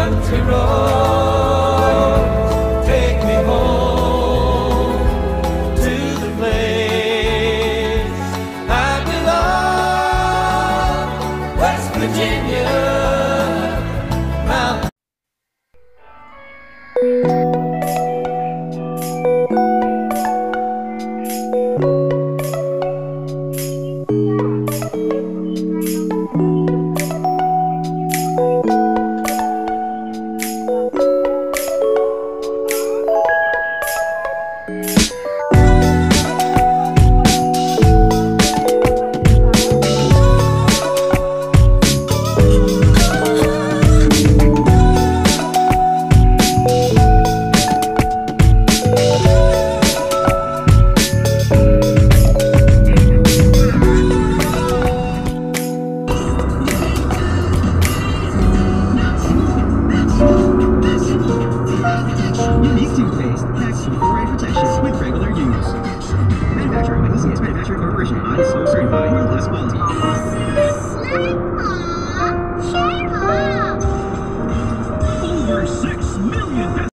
country road, take me home to the place I belong, West Virginia. Mountain. Unique toothpaste, maximum fluoride protection with regular use. Manufacturer by ECS Manufacturing Corporation, ISO certified, world-class quality.